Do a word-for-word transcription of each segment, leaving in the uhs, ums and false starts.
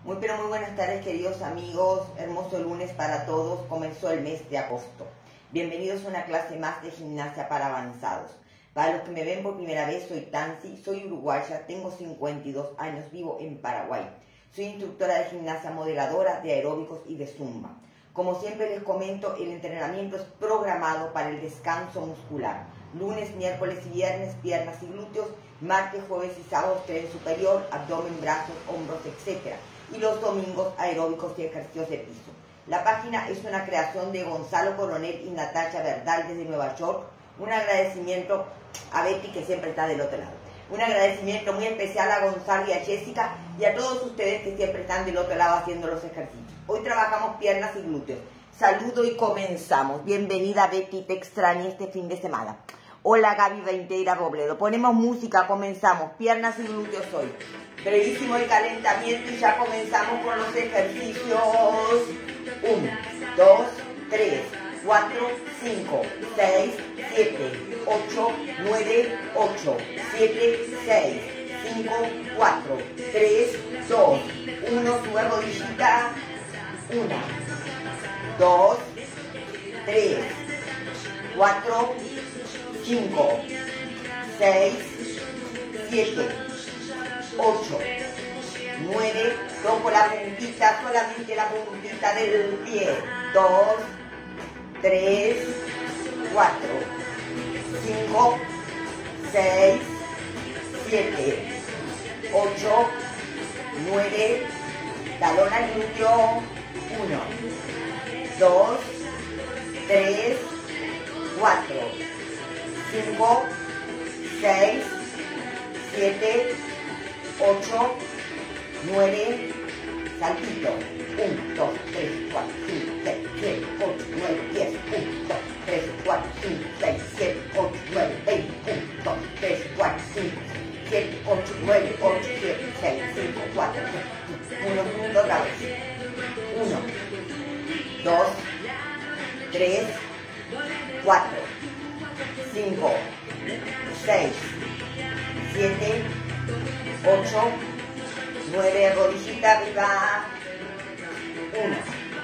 Muy pero muy buenas tardes, queridos amigos. Hermoso lunes para todos. Comenzó el mes de agosto. Bienvenidos a una clase más de gimnasia para avanzados. Para los que me ven por primera vez, soy Tansi, soy uruguaya, tengo cincuenta y dos años, vivo en Paraguay. Soy instructora de gimnasia modeladora, de aeróbicos y de zumba. Como siempre les comento, el entrenamiento es programado para el descanso muscular. Lunes, miércoles y viernes, piernas y glúteos. Martes, jueves y sábados, tren superior, abdomen, brazos, hombros, etcétera. Y los domingos, aeróbicos y ejercicios de piso. La página es una creación de Gonzalo Coronel y Natacha Verdal desde Nueva York. Un agradecimiento a Betty, que siempre está del otro lado. Un agradecimiento muy especial a Gonzalo y a Jessica y a todos ustedes que siempre están del otro lado haciendo los ejercicios. Hoy trabajamos piernas y glúteos. Saludo y comenzamos. Bienvenida Betty, te extrañé este fin de semana. Hola Gaby Veinteira Robledo. Ponemos música, comenzamos. Piernas y glúteos hoy. Brevísimo el calentamiento y ya comenzamos con los ejercicios. uno, dos, tres, cuatro, cinco, seis, siete, ocho, nueve, ocho, siete, seis, cinco, cuatro, tres, dos, uno, sube rodillita. uno, dos, tres, cuatro, cinco, seis, siete, ocho, nueve, toco la puntita, solamente la puntita del pie. dos, tres, cuatro, cinco, seis, siete, ocho, nueve, talón al glúteo. uno, dos, tres, cuatro, cinco, seis, siete, ocho, nueve, saltito. uno, dos, tres, cuatro, cinco, seis, siete, ocho, nueve, diez. uno, dos, tres, cuatro, cinco, seis, siete, ocho, nueve, veinte. uno, dos, tres, cuatro, cinco, siete, ocho, nueve, ocho, siete, seis, cinco, cuatro, uno, punto otra vez. uno, dos, tres, cuatro, cinco, seis, siete, ocho, nueve, rodillita arriba. uno,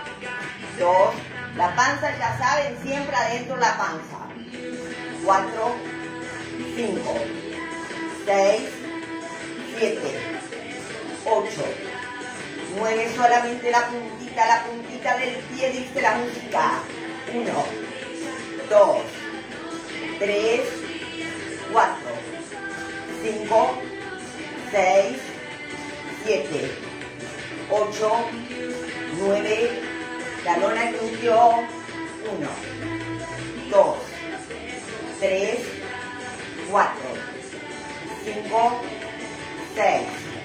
dos, la panza ya saben, siempre adentro la panza. cuatro, cinco, seis, siete, ocho, nueve, solamente la puntita, la puntita del pie, dice la música. uno, dos, tres, cuatro, cinco, seis, siete, ocho, nueve, talón al glúteo. uno, dos, tres, cuatro, cinco, seis,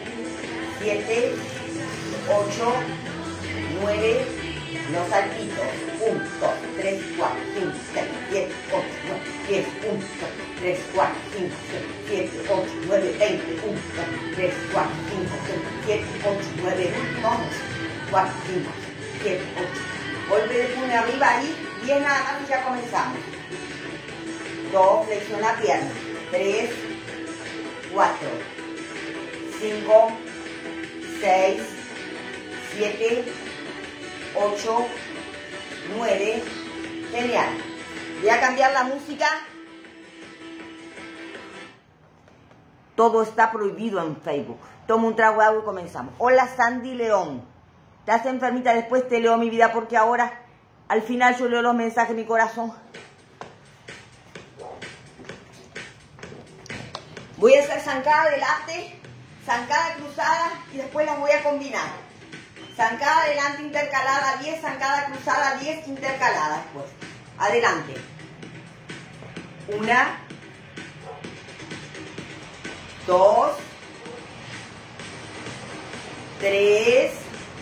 siete, ocho, nueve, los saltitos. uno, dos, tres, cuatro, cinco, seis, siete, ocho, nueve, diez. uno, dos, tres, cuatro, cinco, seis, siete, ocho, nueve, veinte. uno, dos, tres, cuatro, cinco, seis, siete, ocho, nueve, once. cuatro, cinco, siete, ocho. Golpe de puño arriba ahí. diez nada más y ya comenzamos. dos, flexiona pierna. tres, cuatro, cinco, seis, siete, ocho, nueve. Genial. Voy a cambiar la música. Todo está prohibido en Facebook. Tomo un trago de agua y comenzamos. Hola Sandy León. ¿Estás enfermita? Después te leo mi vida porque ahora al final yo leo los mensajes de mi corazón. Voy a hacer zancada adelante, zancada cruzada y después las voy a combinar. Zancada adelante intercalada diez, zancada cruzada diez, intercalada después. Adelante. Una, dos, tres,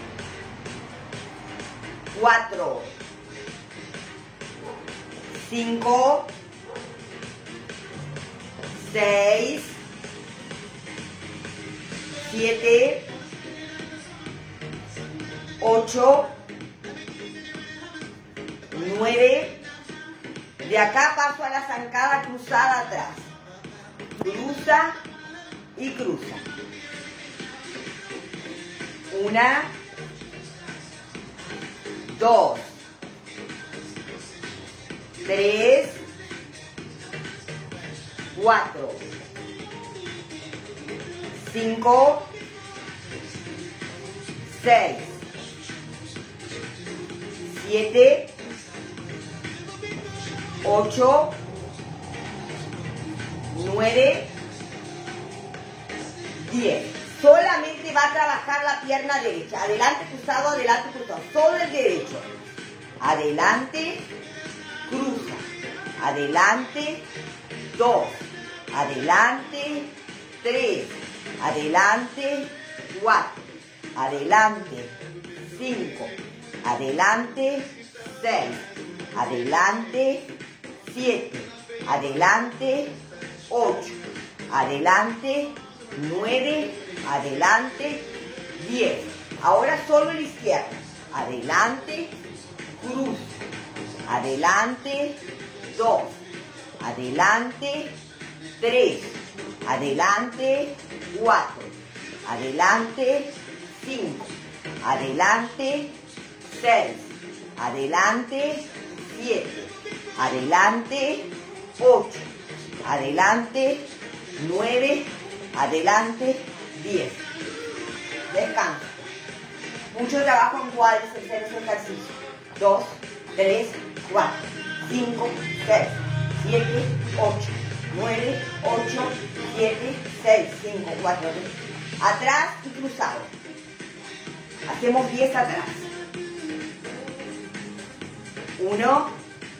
cuatro, cinco, seis, siete, ocho, nueve. De acá paso a la zancada cruzada atrás. Cruza y cruza. Una, dos, tres, cuatro, cinco, seis, siete, ocho, nueve, diez. Solamente va a trabajar la pierna derecha. Adelante cruzado, adelante cruzado. Solo el derecho. Adelante, cruza. Adelante, dos. Adelante, tres. Adelante, cuatro. Adelante, cinco. Adelante, seis. Adelante, siete. Adelante, ocho. Adelante, nueve. Adelante, diez. Ahora solo la izquierda. Adelante, cruz. Adelante, dos. Adelante, tres. Adelante, cuatro. Adelante, cinco. Adelante, seis. Adelante, siete. Adelante, ocho. Adelante, nueve. Adelante, diez. Descanso. Mucho trabajo en cuádriceps en ese ejercicio. dos, tres, cuatro, cinco, seis, siete, ocho, nueve, ocho, siete, seis, cinco, cuatro, tres. Atrás y cruzado. Hacemos diez atrás. uno,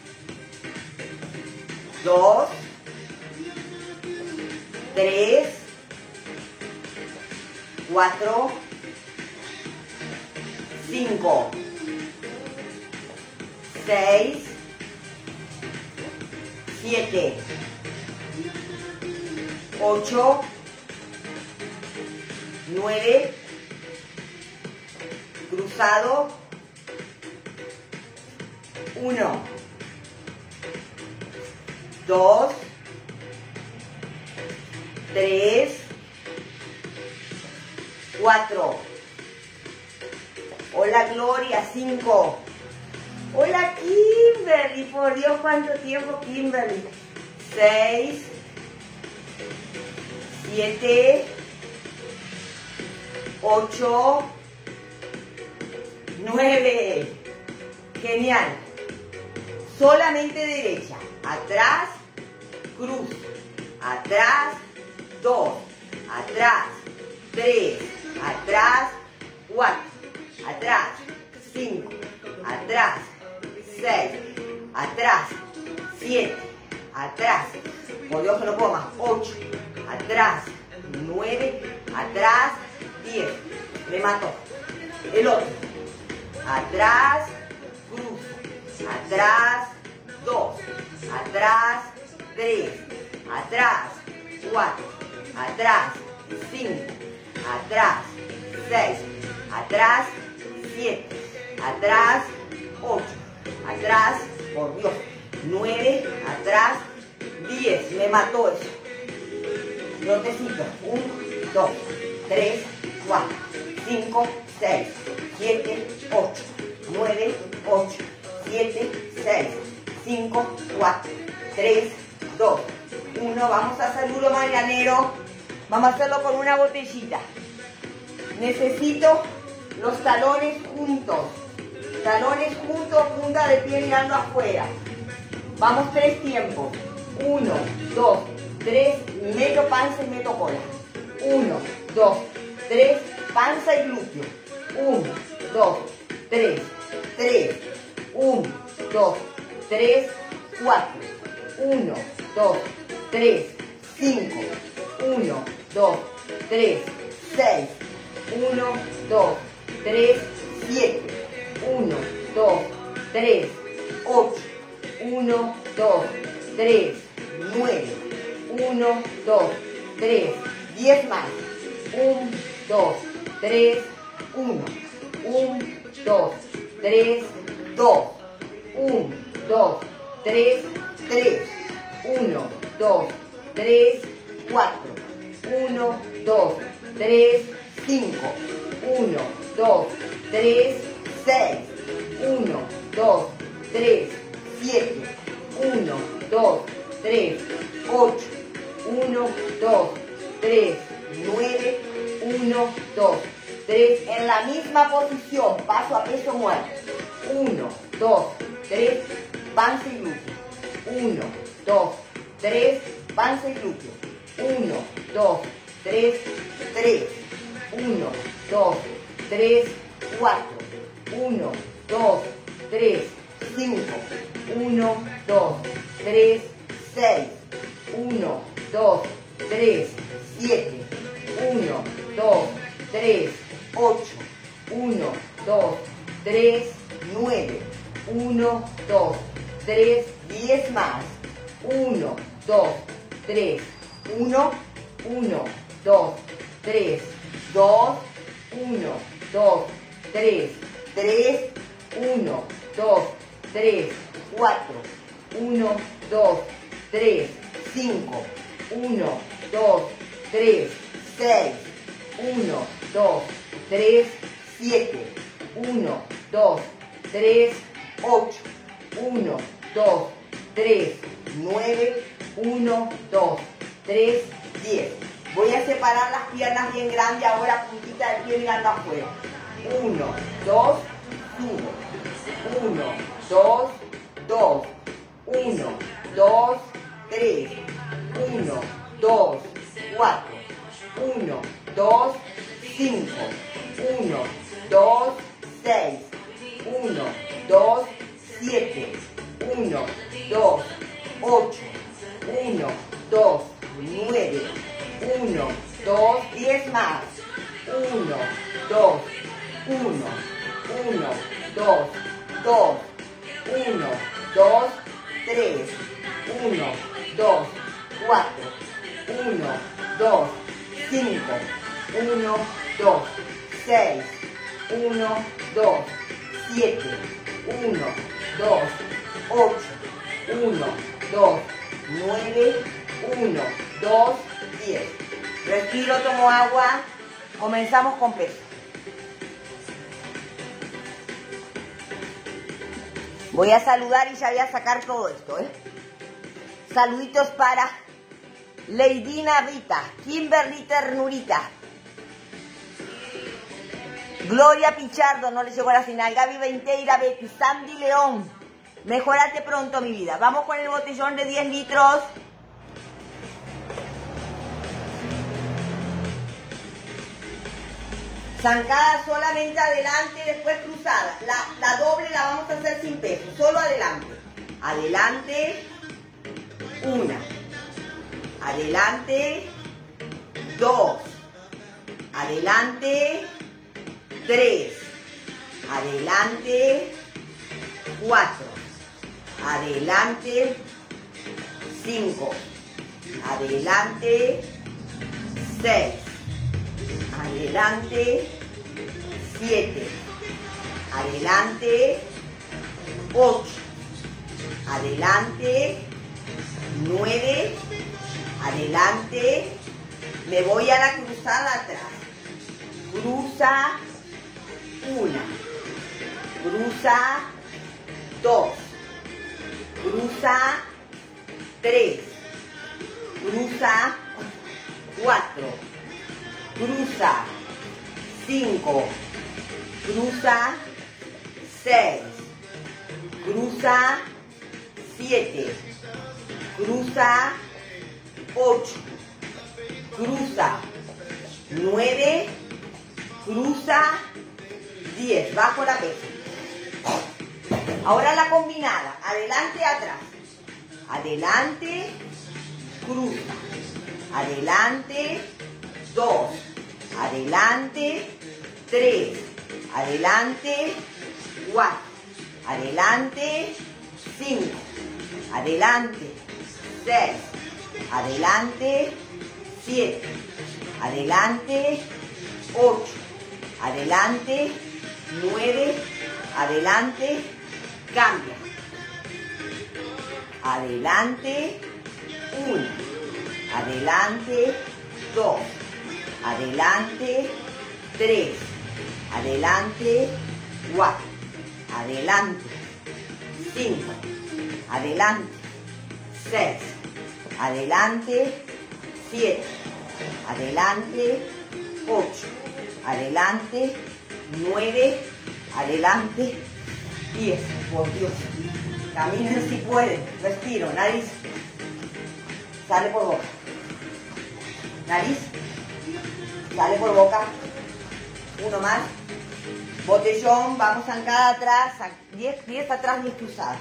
dos, tres, cuatro, cinco, seis, siete, ocho, nueve, cruzado, uno, dos, tres, cuatro. Hola Gloria, cinco. Hola Kimberly, por Dios, cuánto tiempo Kimberly. seis, siete, ocho, nueve. Genial. Solamente derecha. Atrás, cruz. Atrás, dos. Atrás, tres. Atrás, cuatro. Atrás, cinco. Atrás, seis. Atrás, siete. Atrás, por Dios que no puedo más, ocho. Atrás, nueve. Atrás, diez. Me mató. El otro. Atrás, cruz. Atrás, dos. Atrás, tres. Atrás, cuatro. Atrás, cinco. Atrás, seis. Atrás, siete. Atrás, ocho. Atrás, por Dios, nueve. Atrás, diez. Me mató eso. Trotecito. uno, dos, tres, cuatro, cinco, seis, siete, ocho, nueve, ocho, siete, seis, cinco, cuatro, tres, dos, uno. Vamos a hacerlo mañanero. Vamos a hacerlo con una botellita. Necesito los talones juntos. Talones juntos, punta de pie mirando afuera. Vamos tres tiempos. Uno, dos, tres, meto panza y meto cola. Uno, dos, tres, panza y glúteo. Uno, dos, tres, tres. Uno, dos, tres, cuatro. Uno, dos, tres, cinco. Uno, dos, tres, seis. Uno, dos, tres, siete. Uno, dos, tres, ocho. Uno, dos, tres, nueve. Uno, dos, tres, diez más. uno, dos, tres, uno. uno, dos, tres, dos. uno, dos, tres, tres. uno, dos, tres, cuatro. uno, dos, tres, cinco. uno, dos, tres, seis, uno, dos, tres, siete, uno, dos, tres, ocho, uno, dos, tres, nueve, uno, dos, tres, en la misma posición, paso a peso muerto, uno, dos, tres, panza y glúteo, uno, dos, tres, panza y glúteo, uno, dos, tres, tres, uno, dos, tres, cuatro, uno, dos, tres, cinco, uno, dos, tres, seis, uno, dos, tres, siete, uno, dos, tres, ocho, uno, dos, tres, nueve, uno, dos, tres, diez más, uno, dos, tres, uno, uno, dos, tres, dos, uno, dos, tres, tres, uno, dos, tres, cuatro, uno, dos, tres, cinco, uno, dos, tres, seis, uno, dos, tres, siete, uno, dos, tres, ocho, uno, dos, tres, nueve, uno, dos, tres, diez. Voy a separar las piernas bien grandes, ahora puntita del pie mirando afuera. uno, dos, uno, uno, dos, dos, uno, dos, tres, uno, dos, cuatro, uno, dos, cinco, uno, dos, seis, uno, dos, siete, uno, dos, ocho, uno, dos, nueve, uno, dos, diez más, uno, dos, uno, uno, dos, dos, uno, dos, tres, uno, dos, cuatro, uno, dos, cinco, uno, dos, seis, uno, dos, siete, uno, dos, ocho, uno, dos, nueve, uno, dos, diez. Respiro, tomo agua. Comenzamos con peso. Voy a saludar y ya voy a sacar todo esto, ¿eh? Saluditos para Leidina Rita, Kimberly Ternurita, Gloria Pichardo, no le llegó a la final, Gaby Venteira, Betty, Sandy León. Mejorate pronto, mi vida. Vamos con el botellón de diez litros. Zancada solamente adelante, después cruzada. La, la doble la vamos a hacer sin peso, solo adelante. Adelante, una. Adelante, dos. Adelante, tres. Adelante, cuatro. Adelante, cinco. Adelante, seis. Adelante, siete. Adelante, ocho. Adelante, nueve. Adelante, me voy a la cruzada atrás. Cruza, una. Cruza, dos. Cruza, tres. Cruza, cuatro. Cruza, cinco. Cruza, seis. Cruza, siete. Cruza, ocho. Cruza, nueve. Cruza, diez. Bajo la pesa. Ahora la combinada. Adelante, atrás. Adelante, cruza. Adelante, dos. Adelante, tres. Adelante, cuatro. Adelante, cinco. Adelante, seis. Adelante, siete. Adelante, ocho. Adelante, nueve. Adelante, cambia. Adelante, uno. Adelante, dos. Adelante, tres. adelante, cuatro, adelante, cinco, adelante, seis, adelante, siete, adelante, ocho, adelante, nueve, adelante, diez, por Dios. Caminen si pueden, respiro, nariz, sale por boca, nariz, sale por boca, uno más, botellón, vamos zancada atrás, diez, diez atrás, diez cruzadas.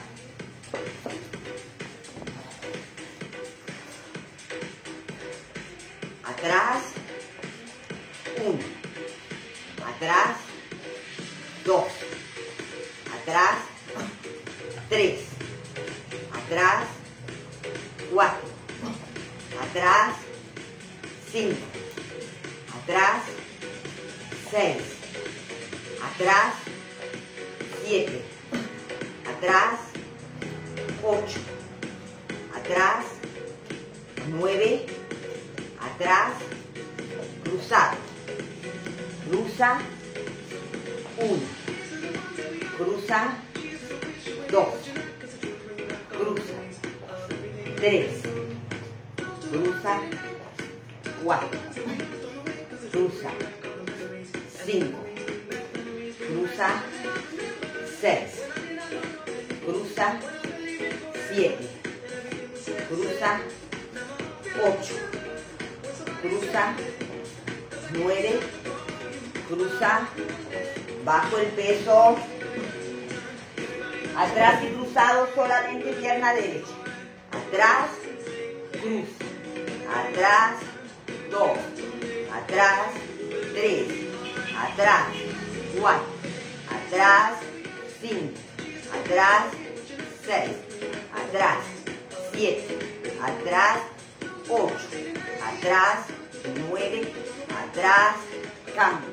Atrás, uno, atrás, dos, atrás, tres, atrás, cuatro, atrás, cinco, atrás, seis, atrás, siete, atrás, ocho, atrás, nueve, atrás, cruzado, cruza, uno, cruza, dos, cruza, tres, cruza, cuatro, cruza, cinco, cruza, seis, cruza, siete, cruza, ocho, cruza, nueve, cruza, bajo el peso, atrás y cruzado solamente pierna derecha, atrás, cruza, atrás, dos, atrás, tres, atrás, cuatro, atrás, cinco, atrás, seis, atrás, siete, atrás, ocho, atrás, nueve, atrás, cambio,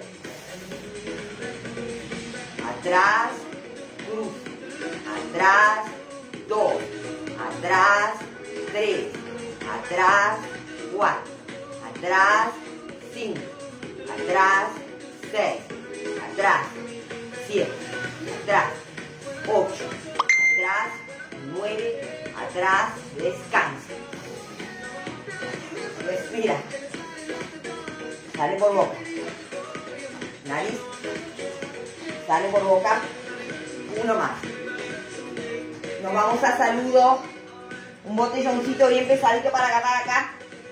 atrás, cruz, atrás, dos, atrás, tres, atrás, cuatro, atrás, cinco, atrás, seis, atrás, siete, atrás, ocho, atrás, nueve, atrás, descansa. Respira. Sale por boca. Nariz. Sale por boca. Uno más. Nos vamos a saludo. Un botelloncito bien pesadito para agarrar acá.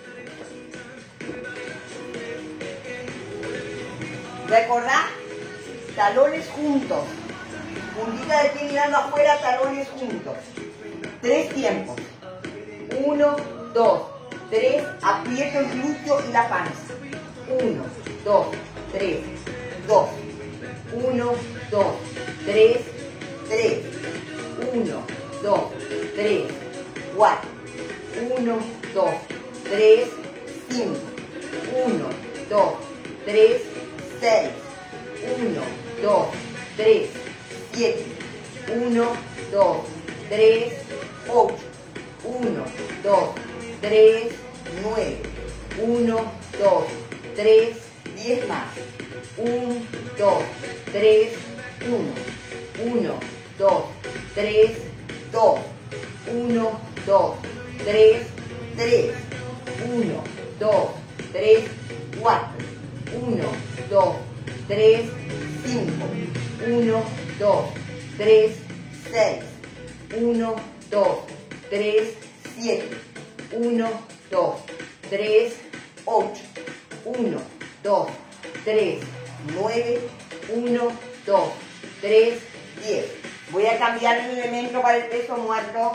Recordá, talones juntos. Puntita de pie mirando afuera, talones juntos. Tres tiempos. Uno, dos, tres. Aprieto el glúteo y la panza. Uno, dos, tres, dos. Uno, dos, tres, tres. Uno, dos, tres, cuatro. Uno, dos, tres, cinco. Uno, dos, tres, seis. Uno, dos, tres, siete. Uno, dos, tres, ocho. Uno, dos, tres, nueve. Uno, dos, tres, diez más. uno, dos, tres, uno. uno, dos, tres, dos. uno, dos, tres, tres. uno, dos, tres, cuatro. uno, dos, tres, cinco. uno, dos, tres, seis. uno, dos, tres, siete. uno, dos, tres, ocho. uno, dos, tres, nueve. uno, dos, tres, diez. Voy a cambiar mi elemento para el peso muerto.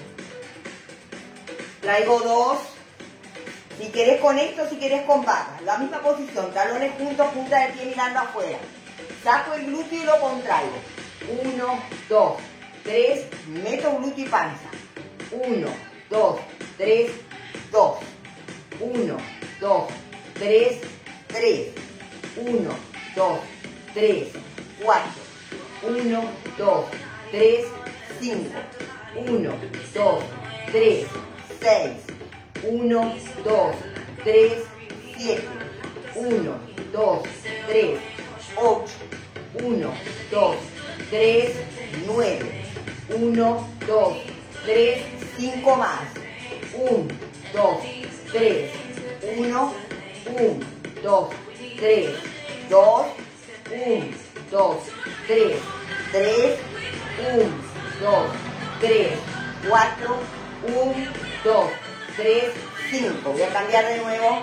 Traigo dos. Si querés con esto, si querés con barra. La misma posición, talones juntos, punta del pie mirando afuera. Saco el glúteo y lo contraigo. uno, dos, tres, meto glúteo y panza. uno, dos, tres, dos. uno, dos, tres, tres. uno, dos, tres, cuatro. uno, dos, tres, cinco. uno, dos, tres, seis. uno, dos, tres, siete. uno, dos, tres, ocho. uno, dos, tres, nueve, uno, dos, tres, cinco más, uno, dos, tres, uno, uno, dos, tres, dos, uno, dos, tres, tres, uno, dos, tres, cuatro, uno, dos, tres, cinco. Voy a cambiar de nuevo.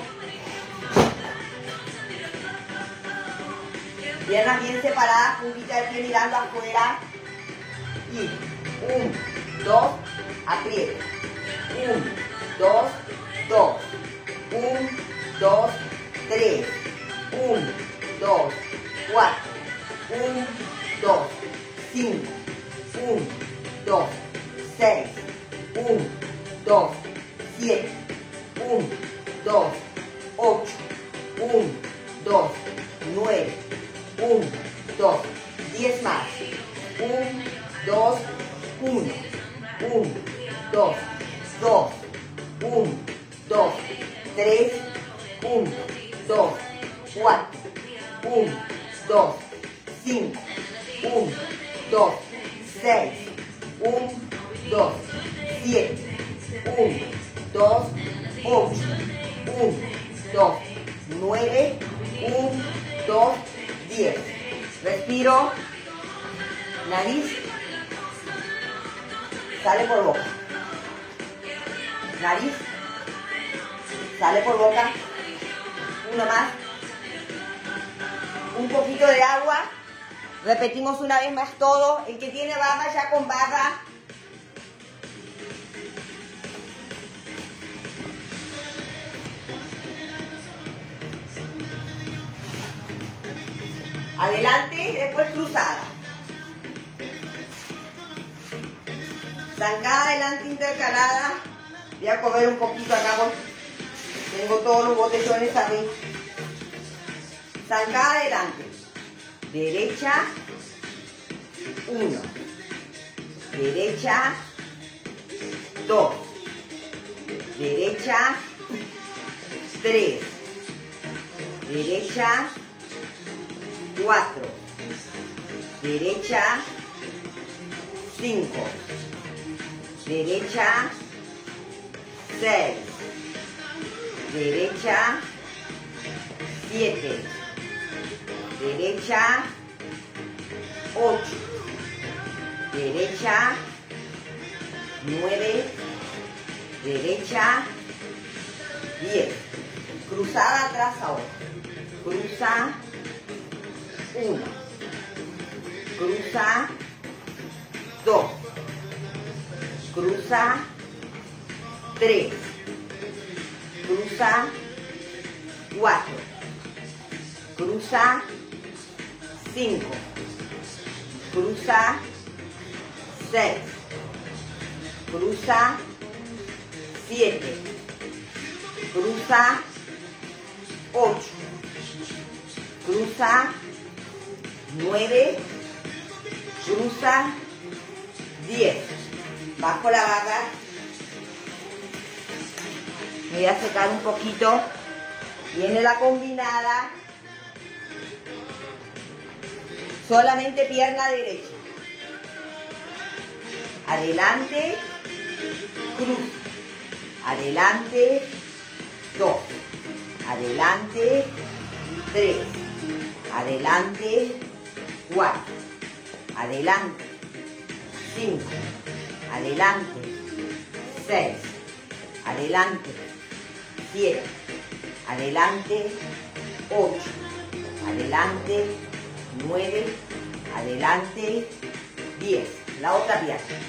Piernas bien separadas, puntita del pie mirando afuera. Y uno, dos, aprieta. uno, dos, dos. uno, dos, tres. uno, dos, cuatro. uno, dos, cinco. uno, dos, seis. uno, dos, siete. uno, dos, ocho. uno, dos, nueve. uno, dos, diez más. uno, dos, uno. uno, dos, dos. uno, dos, tres. uno, dos, cuatro. uno, dos, cinco. uno, dos, seis. uno, dos, siete. uno, dos, ocho. uno, dos, nueve. uno, dos, diez. Respiro. Nariz. Sale por boca. Nariz. Sale por boca. Uno más. Un poquito de agua. Repetimos una vez más todo. El que tiene barra ya con barra. Adelante, después cruzada. Zancada adelante intercalada. Voy a comer un poquito acá porque tengo todos los botellones arriba. Zancada adelante. Derecha. Uno. Derecha. Dos. Derecha. Tres. Derecha. Cuatro. Derecha. Cinco. Derecha. Seis. Derecha. Siete. Derecha. Ocho. Derecha. Nueve. Derecha. Diez. Cruzada atrás ahora. Cruza. Uno. Cruza. Dos. Cruza. Tres. Cruza. Cuatro. Cruza. Cinco. Cruza. Seis. Cruza. Siete. Cruza. Ocho. Cruza. Nueve. Cruza. Diez. Bajo la barra. Me voy a secar un poquito. Viene la combinada. Solamente pierna derecha. Adelante. Cruz. Adelante. Dos. Adelante. Tres. Adelante. Cuatro. Adelante. Cinco. Adelante. Seis. Adelante. Siete. Adelante. Ocho. Adelante. Nueve. Adelante. Diez. La otra pierna.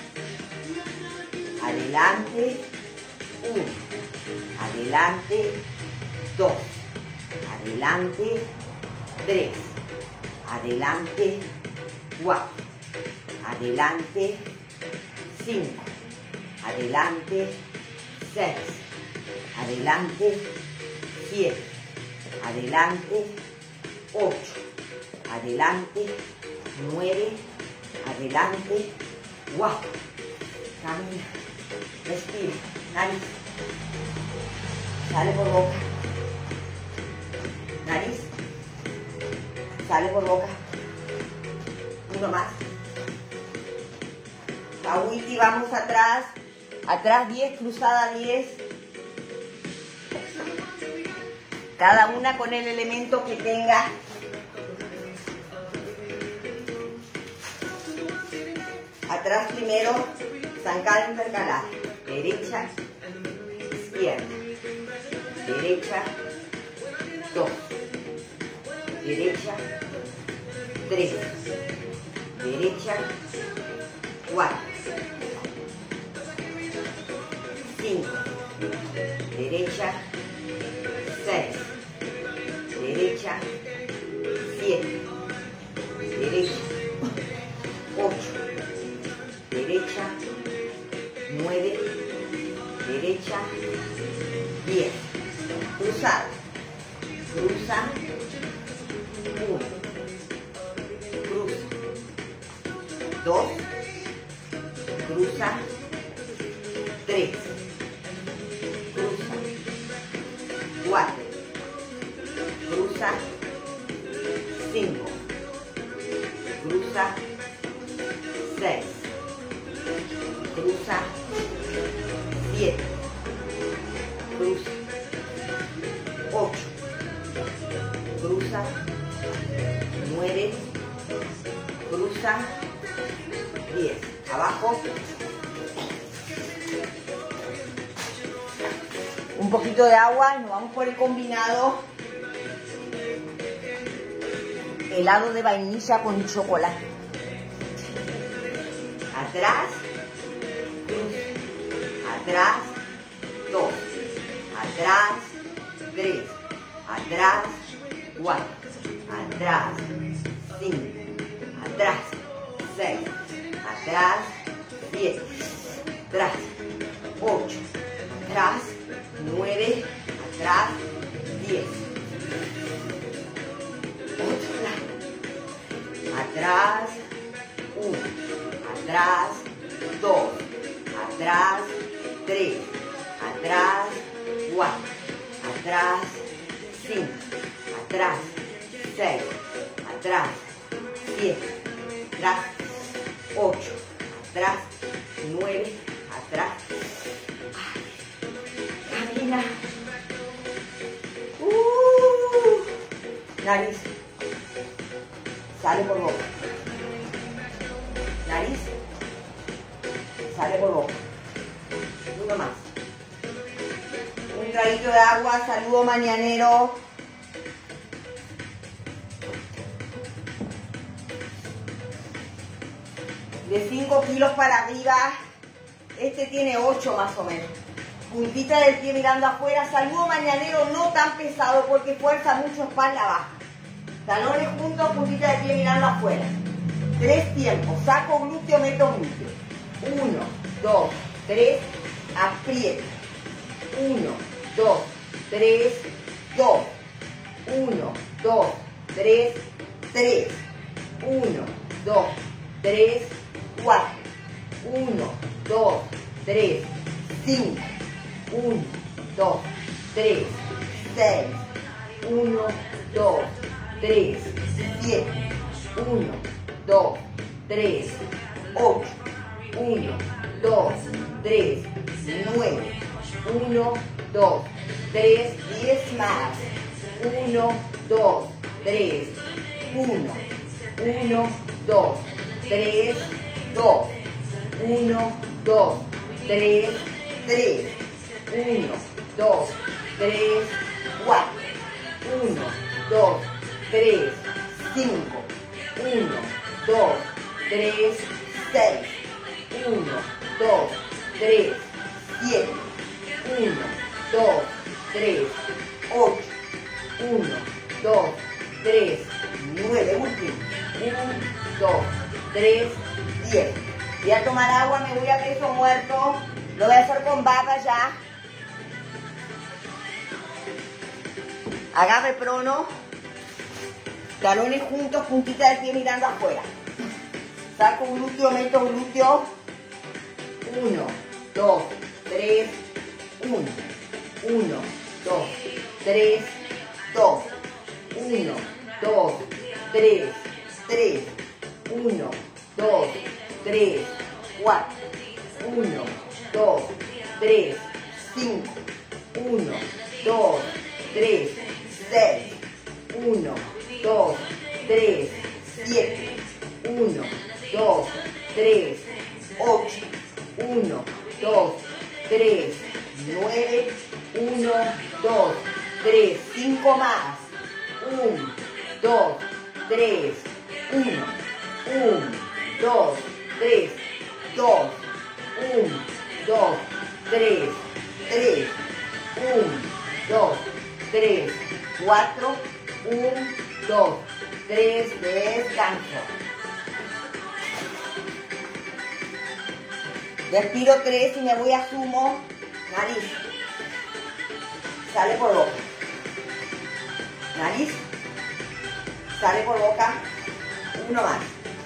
Adelante. Uno. Adelante. Dos. Adelante. Tres. Adelante. Cuatro. Adelante. Cinco. Adelante. Seis. Adelante. Siete. Adelante. Ocho. Adelante. Nueve. Adelante. Cuatro. Camina. Respira. Nariz. Sale por boca. Nariz. Sale por boca. Uno más. Kawiti, vamos atrás. Atrás diez, cruzada diez. Cada una con el elemento que tenga. Atrás primero, zancada intercalada. Derecha, izquierda. Derecha, dos. Derecha, tres. Derecha, cuatro. cinco. Derecha, seis. Derecha, siete. Derecha, ocho. Derecha, nueve. Derecha, diez. Cruzada. Cruza. uno. Cruza. dos. Cruza. tres. Cruza. cuatro. Cruza. cinco. Cruza. seis. Cruza. siete. Cruza. ocho. Cruza. nueve. Cruza. diez. Abajo. Un poquito de agua y nos vamos por el combinado helado de vainilla con chocolate. Atrás, cruz, atrás, dos, atrás, tres, atrás, cuatro, atrás, cinco, atrás, seis, atrás, siete, atrás, ocho, atrás, nueve, atrás, diez. Otro lado. Atrás, uno, atrás, dos, atrás, tres, atrás, cuatro, atrás, cinco, atrás, seis, atrás, siete, atrás, ocho, atrás, nueve, atrás. Camina. Uh, nariz. Sale por boca. Nariz. Sale por boca. Uno más. Un traguito de agua. Saludo mañanero. De cinco kilos para arriba. Este tiene ocho más o menos. Puntita del pie mirando afuera. Saludo mañanero no tan pesado porque fuerza mucho espalda baja. Talones juntos, puntita del pie mirando afuera. Tres tiempos. Saco glúteo, meto glúteo. Uno, dos, tres. Aprieta. Uno, dos, tres. Dos. Uno, dos, tres. Tres. Uno, dos, tres. Cuatro. Uno, dos, tres. Cinco. uno, dos, tres, seis, uno, dos, tres, siete, uno, dos, tres, ocho, uno, dos, tres, nueve, uno, dos, tres, diez más, uno, dos, tres, uno, uno, dos, tres, dos, uno, dos, tres, tres. uno, dos, tres, cuatro. uno, dos, tres, cinco. uno, dos, tres, seis. uno, dos, tres, siete. uno, dos, tres, ocho. uno, dos, tres, nueve. Último. uno, dos, tres, diez. Voy a tomar agua, me voy a peso muerto. Lo voy a hacer con barra ya. Agarre prono. Talones juntos, puntita del pie mirando afuera. Saco glúteo, meto glúteo. Uno, dos, tres, uno. Uno, dos, tres, dos. Uno, dos, tres, tres. uno, dos, tres, cuatro, uno, dos, tres, cinco, uno, dos, tres, seis, uno, dos, tres, siete, uno, dos, tres, ocho, uno, dos, tres, nueve, uno, dos, tres, cinco más, uno, dos, tres, uno, uno, dos, tres, dos, uno, dos, tres, tres, uno, dos, tres, cuatro, uno, dos, tres, descanso. Respiro tres y me voy a sumo, nariz, sale por boca, nariz, sale por boca, uno más.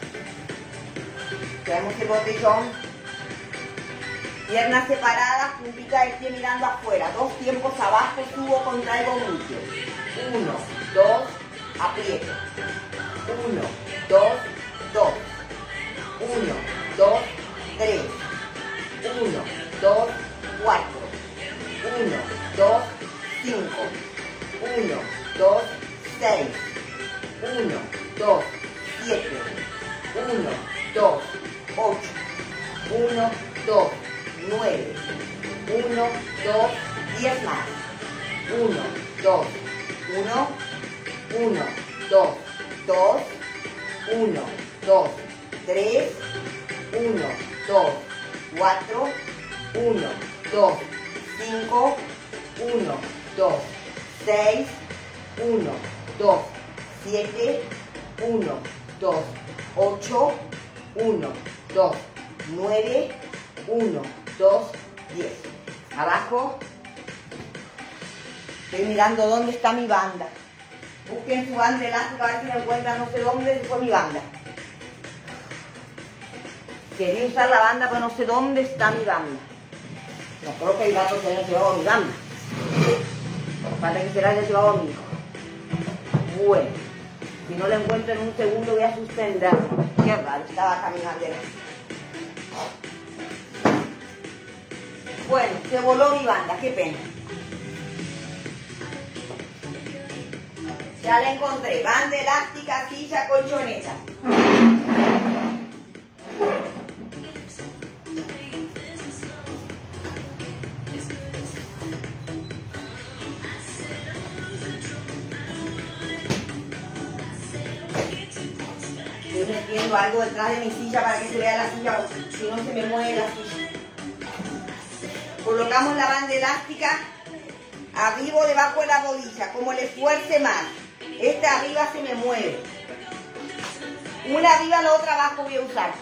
Traemos el botellón, piernas separadas, puntita del pie mirando afuera, dos tiempos abajo, subo, contraigo glúteo, uno, dos, aprieto, uno, dos, dos, uno, dos, tres, uno, dos, cuatro, uno, dos, cinco, uno, dos, seis, uno, dos, siete, uno, dos, ocho, uno, dos, nueve, uno, dos, diez más, uno, dos, uno, uno, dos, dos, uno, dos, tres, uno, dos, cuatro, uno, dos, cinco, uno, dos, seis, uno, dos, siete, uno, dos, ocho, uno, dos, nueve, uno, dos, diez. Abajo. Estoy mirando dónde está mi banda. Busquen su banda elástica, a ver si la encuentran, no sé dónde fue mi banda. Quería usar la banda, pero no sé dónde está mi banda. No creo que el gato se haya llevado mi banda. Falta que se la haya llevado a mi hijo. Bueno, si no la encuentro en un segundo voy a suspenderlo. Qué raro, estaba acá mi bandera. Bueno, se voló mi banda, qué pena. Ya la encontré, banda elástica, silla, colchoneta. Estoy metiendo algo detrás de mi silla para que se vea la silla, porque si no se me mueve la silla. Colocamos la banda elástica arriba o debajo de la rodilla, como le esfuerce más. Esta arriba se me mueve. Una arriba, la otra abajo voy a usar.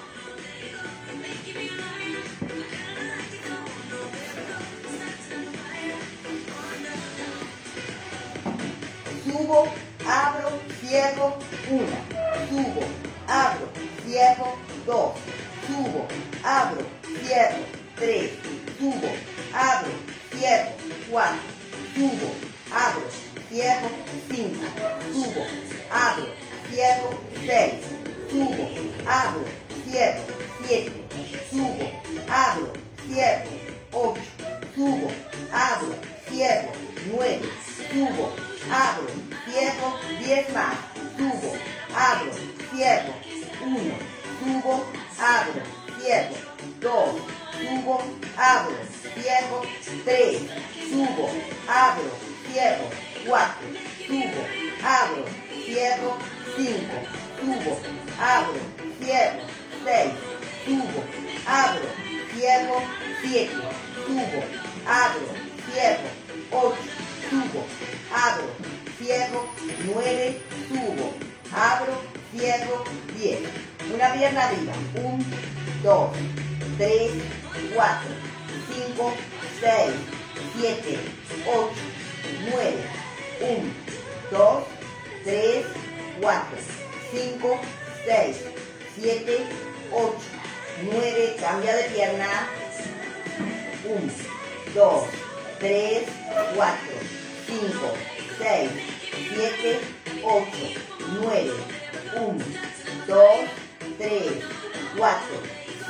Subo, abro, cierro, una. Subo, abro, cierro, dos. Subo, abro, cierro, tres. Subo, abro, cierro, cuatro. Subo, abro, cierro, cinco. Subo, abro, cierro, seis. Subo, abro, cierro, siete. Subo, abro, cierro, ocho. Subo, abro, cierro, nueve. Subo, abro, cierro, diez más. Subo, abro, cierro, uno. Subo, abro, cierro, dos. Subo, abro, cierro, tres. Subo, abro, cierro, cuatro. Subo, abro, cierro, cinco. Subo, abro, cierro, seis. Subo, abro, cierro, siete. Subo, abro, cierro, ocho. Subo, abro, cierro, nueve. Subo, abro, cierro, diez. Una pierna arriba. uno, dos, tres, cuatro, cinco, seis, siete, ocho, nueve. uno, dos, tres, cuatro, cinco, seis, siete, ocho, nueve. Cambia de pierna. uno, dos, tres, cuatro, cinco, seis, siete, ocho, nueve. uno, dos,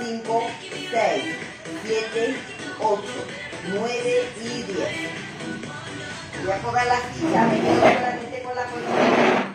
cinco, seis, siete, ocho, nueve y diez. Voy a coger la silla, me quedo solamente con la columna.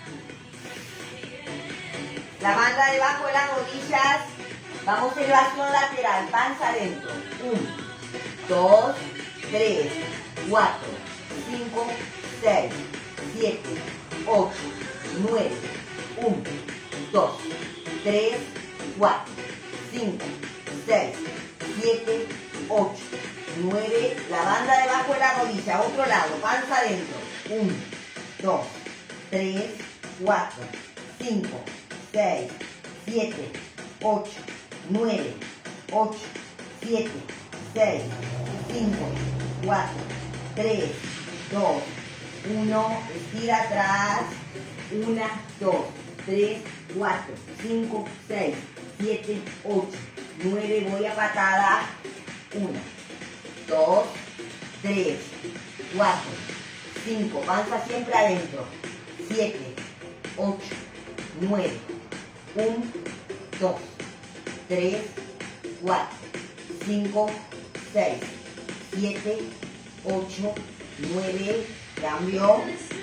La banda debajo de las rodillas. Vamos a elevación lateral, panza adentro. uno, dos, tres, cuatro, cinco, seis, siete, ocho, nueve, uno, dos, tres, cuatro, cinco, seis, siete, ocho, nueve. La banda debajo de la rodilla, otro lado, panza adentro. uno, dos, tres, cuatro, cinco, seis, siete, ocho, nueve, ocho, siete, seis, cinco, cuatro, tres, dos, uno, estira atrás, uno, dos, tres, cuatro, cinco, seis, siete, ocho, nueve, voy a patada, uno, dos, tres, cuatro, cinco, panza siempre adentro, siete, ocho, nueve, uno, dos, tres, cuatro, cinco, seis, siete, ocho, nueve, cambio,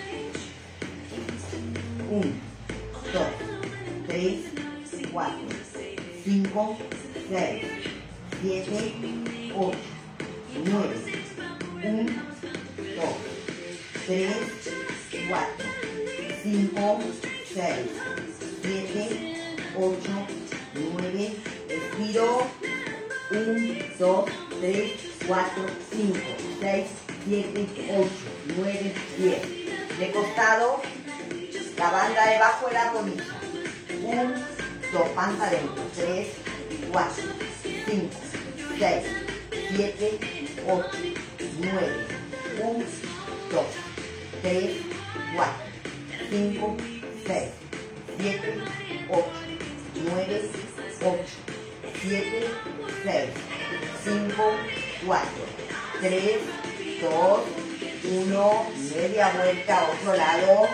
uno, dos, tres, cuatro, cinco, seis, siete, ocho, nueve, uno, dos, tres, cuatro, cinco, seis, siete, ocho, nueve, expiro, uno, dos, tres, cuatro, cinco, seis, siete, ocho, nueve, diez. De costado, la banda debajo de la rodilla. uno, dos, panza adentro. tres, cuatro, cinco, seis, siete, ocho, nueve, uno, dos, tres, cuatro, cinco, seis, siete, ocho, nueve, ocho, siete, seis, cinco, cuatro, tres, dos, uno, media vuelta a otro lado.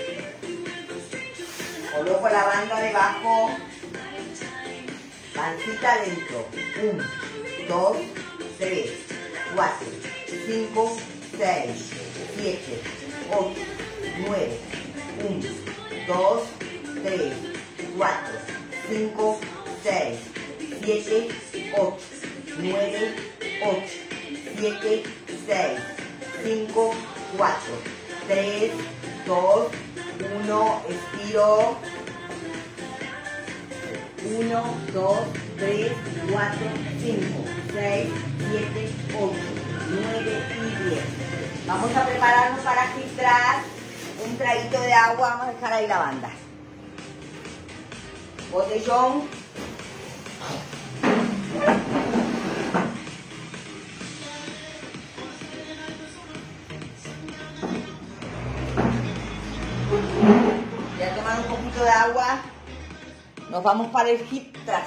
Coloco la banda debajo, pancita adentro, uno, dos, tres, cuatro, cinco, seis, siete, ocho, nueve, uno, dos, tres, cuatro, cinco, seis, siete, ocho, nueve, ocho, siete, seis, cinco, cuatro, tres, dos, uno, estiro, uno, dos, tres, cuatro, cinco, seis, siete, ocho, nueve y diez. Vamos a prepararnos para filtrar un traguito de agua, vamos a dejar ahí la banda. Botellón. Voy a tomar un poquito de agua. Nos vamos para el hip thrust.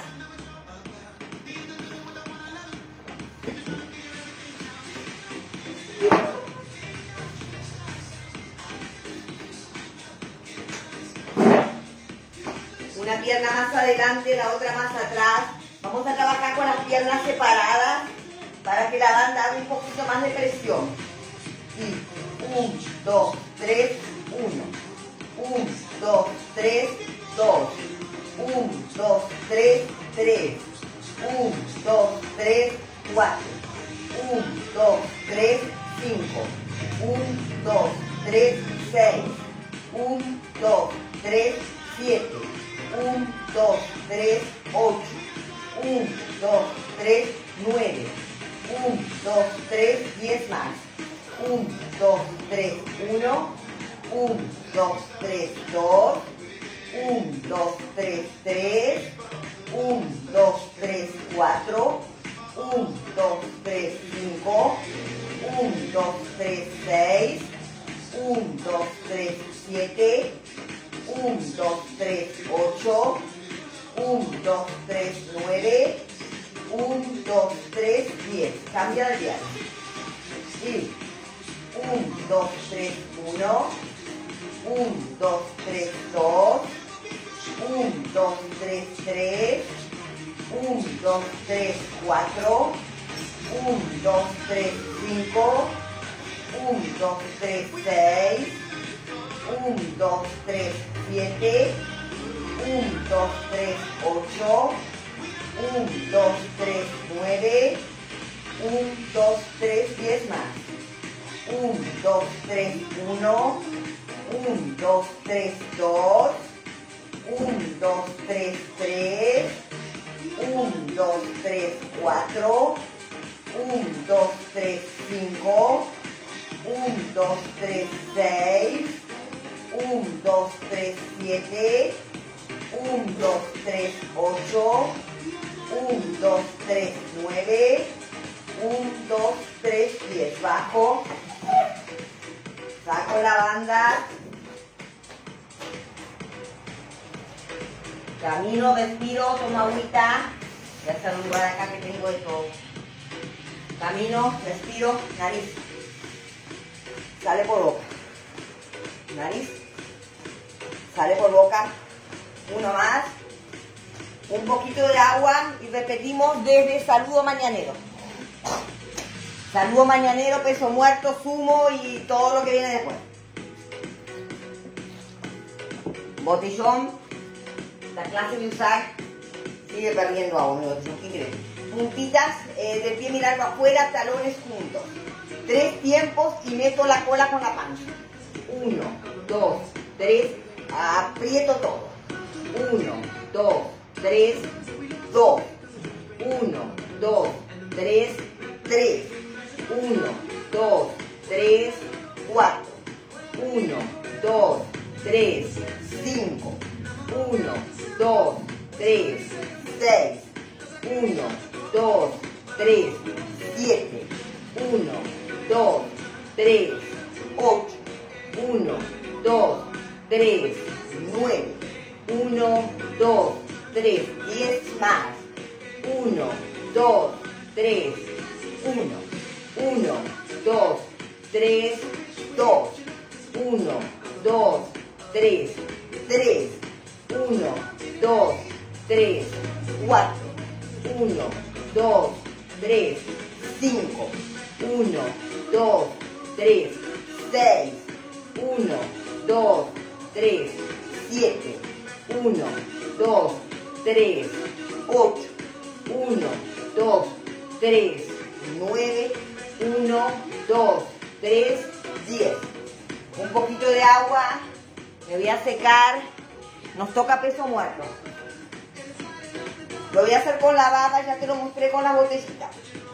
Una pierna más adelante, la otra más atrás. Vamos a trabajar con las piernas separadas para que la banda haga un poquito más de presión. Y uno, dos, tres, uno. uno, dos, tres, dos. uno, dos, tres, tres. uno, dos, tres, cuatro. uno, dos, tres, cinco. uno, dos, tres, seis. uno, dos, tres, siete. uno, dos, tres, ocho. uno, dos, tres, nueve. uno, dos, tres, diez más. uno, dos, tres, uno. uno, dos, tres, dos. uno, dos, tres, tres. uno, dos, tres, cuatro. uno, dos, tres, cinco. uno, dos, tres, seis. uno, dos, tres, siete. uno, dos, tres, ocho. uno, dos, tres, nueve. uno, dos, tres, diez. Cambia de diario. Y uno, dos, tres, uno. uno, dos, tres, dos. uno, dos, tres, tres. uno, dos, tres, cuatro, uno, dos, tres, cinco, uno, dos, tres, seis, uno, dos, tres, siete, uno, dos, tres, ocho, uno, dos, tres, nueve, uno, dos, tres, diez más, uno, dos, tres, uno, uno, dos, tres, dos, uno, dos, tres, tres, uno, dos, tres, cuatro, uno, dos, tres, cinco, uno, dos, tres, seis, uno, dos, tres, siete, uno, dos, tres, ocho, uno, dos, tres, nueve, uno, dos, tres, diez. Bajo, saco la banda, camino, respiro, tomo agüita, ya está el lugar acá que tengo de todo. Camino, respiro, nariz, sale por boca, nariz, sale por boca, uno más, un poquito de agua y repetimos desde saludo mañanero. Saludo mañanero, peso muerto, sumo y todo lo que viene después. Botellón, la clase de usar sigue perdiendo agua, mi botellón, ¿qué crees? Puntitas eh, del pie mirando afuera, talones juntos. Tres tiempos y meto la cola con la panza. Uno, dos, tres, aprieto todo. Uno, dos, tres, dos. Uno, dos, tres, tres. Uno, dos, tres, cuatro. Uno, dos, tres, cinco. Uno, dos, tres, seis. Uno, dos, tres, siete. Uno, dos, tres, ocho. Uno, dos, tres, nueve. Uno, dos, tres, diez más. Uno, dos, tres, uno. Uno, dos, tres, dos. Uno, dos, tres, tres. Uno, dos, tres, cuatro. Uno, dos, tres, cinco. Uno, dos, tres, seis. Uno, dos, tres, siete. Uno, dos, tres, ocho. Uno, dos, tres, nueve. Uno, dos, tres, diez. Un poquito de agua. Me voy a secar. Nos toca peso muerto. Lo voy a hacer con la baba, ya te lo mostré con la botellita.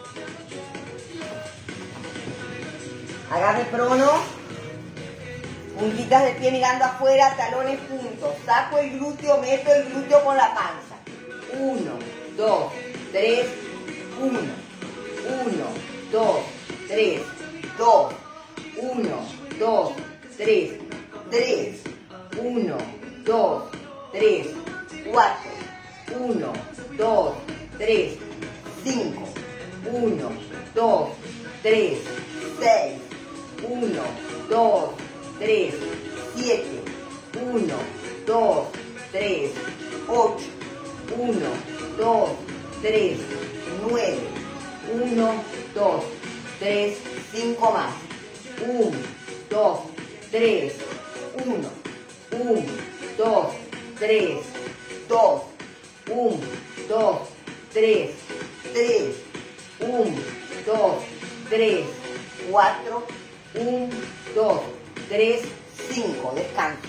Agarre prono. Puntitas de pie mirando afuera, talones juntos. Saco el glúteo, meto el glúteo con la panza. Uno, dos, tres, uno. Uno, dos, tres, dos. Uno, dos, tres, tres. Uno, dos, tres, cuatro. Uno, dos, tres, cinco. Uno, dos, tres, seis. Uno, dos, tres, siete. Uno, dos, tres, ocho. Uno, dos, tres, nueve. Uno, dos, tres, cinco más. Uno, dos, tres, uno. Uno, dos, tres, dos. Uno, dos, tres, tres. Uno, dos, tres, cuatro. Uno, dos, tres, cinco. Descanso.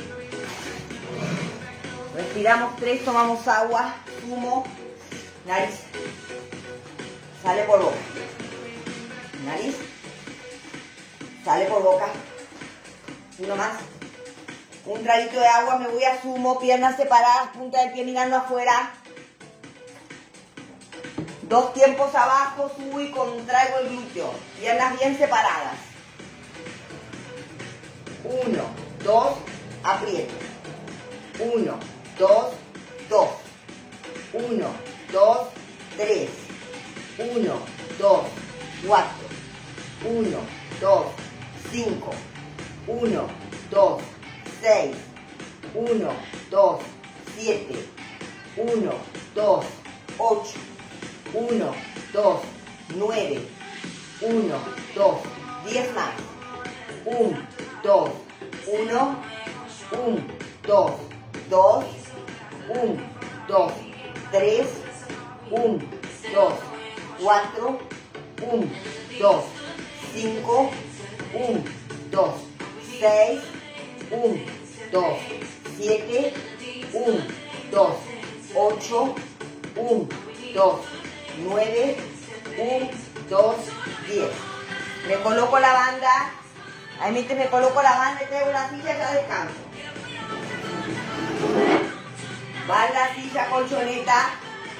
Respiramos tres, tomamos agua, sumo, nariz. Sale por boca. Nariz. Sale por boca. Uno más. Un traguito de agua, me voy a sumo, piernas separadas, punta del pie mirando afuera. Dos tiempos abajo, subo y contraigo el glúteo. Piernas bien separadas. Uno, dos, aprieto. Uno, dos, dos. Uno, dos, tres. Uno, dos, cuatro. Uno, dos, cinco. Uno, dos, seis. Uno, dos, siete. Uno, dos, ocho, uno, dos, nueve, uno, dos, diez más, uno, dos, uno, uno, dos, dos, uno, dos, tres, uno, dos, cuatro, uno, dos, cinco, uno, dos, seis, uno, dos, siete, uno, dos, ocho, uno, dos, nueve, uno, dos, diez. Me coloco la banda, ahí mientras me coloco la banda y traigo la silla, ya descanso. Va la silla colchoneta.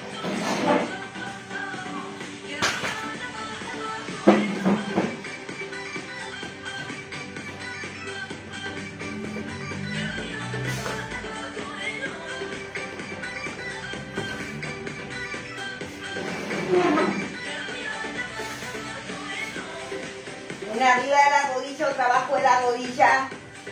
Una arriba de la rodilla, otra abajo de la rodilla.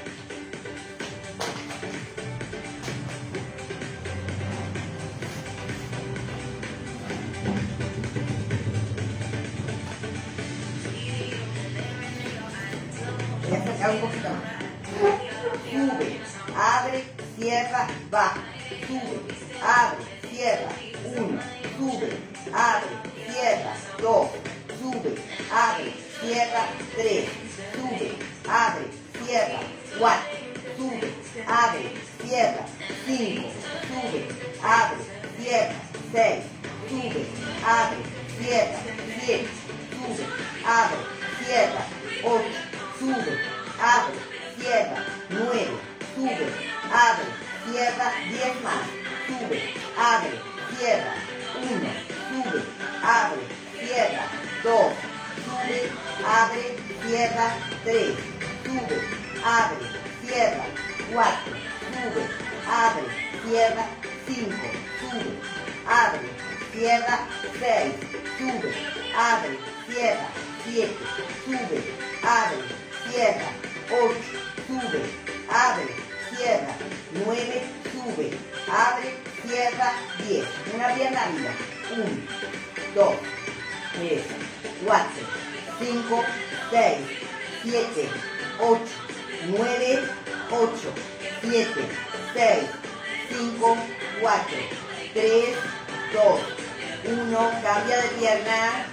Voy a sacar un poquito más. Sube, abre, cierra, baja. Sube, abre, cierra. Uno, sube, abre, cierra. Dos, sube, abre, cierra. Tres, sube, abre, cierra. Cuatro, sube, abre, cierra. Cinco, sube, abre, cierra. Seis, sube, abre, cierra. Siete, sube, abre, cierra. Ocho, sube, abre, cierra. Nueve, sube, abre, cierra. Diez más, sube, abre, cierra. Uno, sube, abre, cierra. Dos, sube, abre, cierra. Tres, sube, abre, cierra. Cuatro, sube, abre, cierra. Cinco, sube, abre, cierra. Seis, sube, abre, cierra. Siete, sube, abre, cierra. Ocho, sube, abre, cierra. Nueve, sube, abre, cierra. Diez. Una pierna arriba. Uno, dos, tres, cuatro, cinco, seis, siete, ocho, nueve, ocho, siete, seis, cinco, cuatro, tres, dos, uno. Cambia de pierna.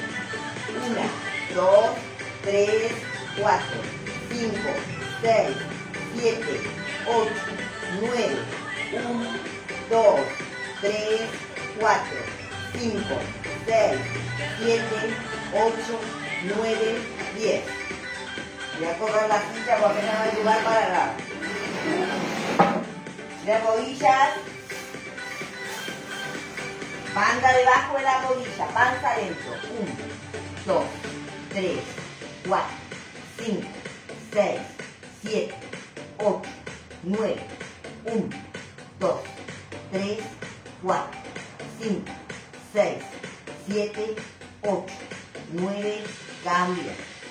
Una, dos, tres, cuatro, cinco, seis, siete, ocho, nueve, uno, dos, tres, cuatro, cinco, seis, siete, ocho, nueve, diez. Voy a correr la silla porque me va a ayudar para la... De rodillas. Banda debajo de la rodilla, panza adentro. Uno, dos, tres, cuatro, cinco, seis, siete, ocho, nueve, uno, dos, tres, cuatro, cinco, seis, siete, ocho, nueve, cambia.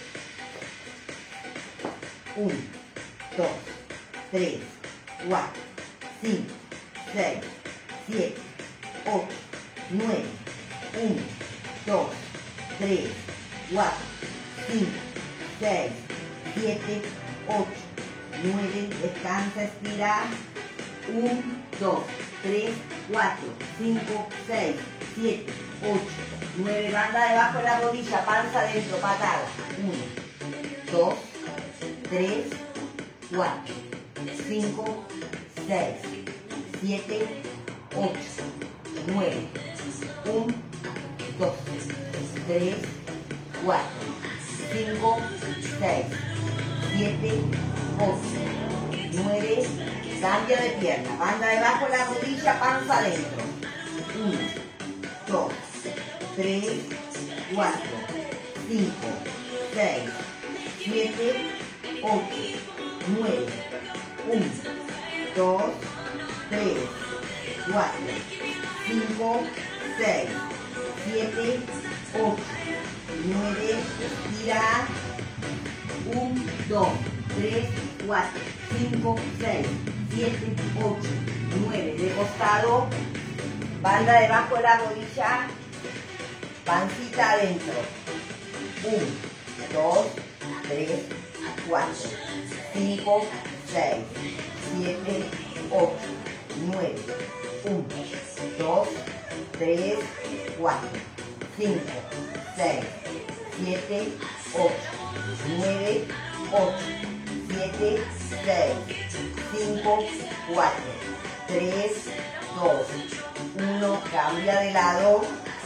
uno, dos, tres, cuatro, cinco, seis, siete, ocho, nueve, uno, dos, tres, cuatro, cinco, seis, siete, ocho, nueve, descansa, expira. uno, dos, tres, cuatro, cinco, seis, siete, ocho, nueve, banda debajo de la rodilla, panza adentro, patada. uno, dos, tres, cuatro, cinco, seis, siete, ocho, nueve, uno, dos, tres, cuatro, cinco, seis, siete, ocho, nueve, cambia de pierna, banda debajo de la rodilla, panza adentro. uno, dos, tres, cuatro, cinco, seis, siete, ocho, nueve, uno, dos, tres, cuatro, cinco, seis, siete, ocho, nueve, expira. uno, dos, tres, cuatro, cinco, seis, siete, ocho, nueve, de costado, Banda debajo de la rodilla, pancita adentro. uno, dos, tres, cuatro, cinco, seis, siete, ocho, nueve. uno, dos, tres, cuatro, cinco, seis, siete, ocho, nueve, ocho, siete, seis, cinco, cuatro, tres, dos, uno. Cambia de lado.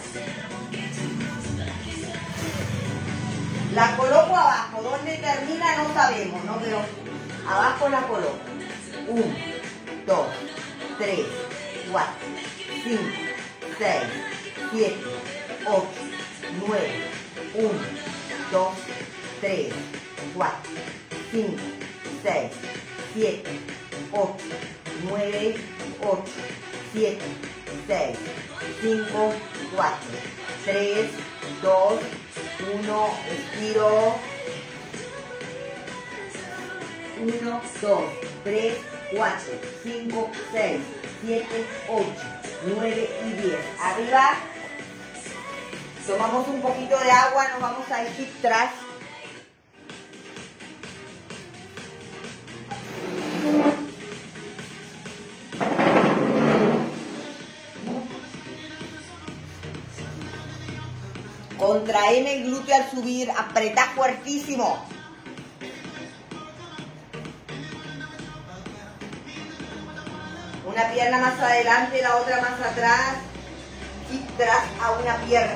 La coloco abajo. ¿Dónde termina? No sabemos, ¿no? Pero abajo la coloco. uno, dos, tres, cuatro, cinco, seis, siete, ocho, nueve. uno, dos, tres, cuatro, cinco, seis, siete, ocho, nueve, ocho, siete, seis, cinco, cuatro, tres, dos, uno. Estiro. uno, dos, tres, cuatro, cinco, seis, siete, ocho, nueve y diez. Arriba. Tomamos un poquito de agua, nos vamos a ir tras. Contraeme el glúteo al subir, apretá fuertísimo. Una pierna más adelante, la otra más atrás. Y tras a una pierna.